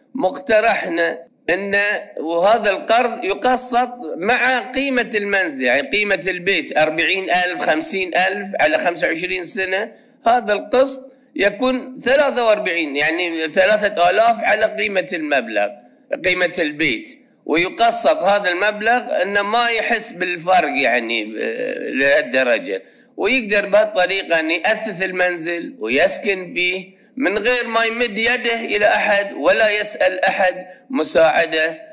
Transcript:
مقترحنا أن وهذا القرض يقسط مع قيمة المنزل، يعني قيمة البيت 40,000 50,000 على 25 سنة، هذا القسط يكون 43، يعني 3,000 على قيمة المبلغ قيمة البيت، ويقسط هذا المبلغ أنه ما يحس بالفرق يعني لهالدرجة، ويقدر بهالطريقة أن يأثث المنزل ويسكن فيه من غير ما يمد يده إلى أحد ولا يسأل أحد مساعدة